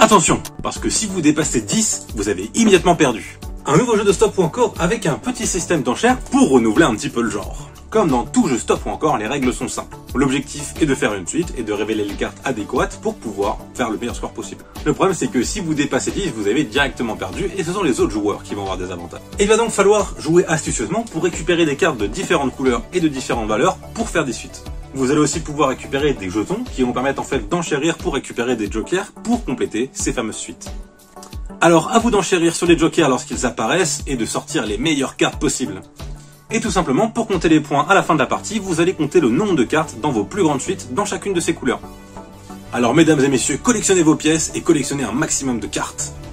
Attention, parce que si vous dépassez 10, vous avez immédiatement perdu. Un nouveau jeu de stop ou encore avec un petit système d'enchères pour renouveler un petit peu le genre. Comme dans tout jeu stop ou encore, les règles sont simples. L'objectif est de faire une suite et de révéler les cartes adéquates pour pouvoir faire le meilleur score possible. Le problème c'est que si vous dépassez 10, vous avez directement perdu et ce sont les autres joueurs qui vont avoir des avantages. Il va donc falloir jouer astucieusement pour récupérer des cartes de différentes couleurs et de différentes valeurs pour faire des suites. Vous allez aussi pouvoir récupérer des jetons qui vont permettre en fait d'enchérir pour récupérer des jokers pour compléter ces fameuses suites. Alors à vous d'enchérir sur les jokers lorsqu'ils apparaissent et de sortir les meilleures cartes possibles. Et tout simplement, pour compter les points à la fin de la partie, vous allez compter le nombre de cartes dans vos plus grandes suites dans chacune de ces couleurs. Alors mesdames et messieurs, collectionnez vos pièces et collectionnez un maximum de cartes.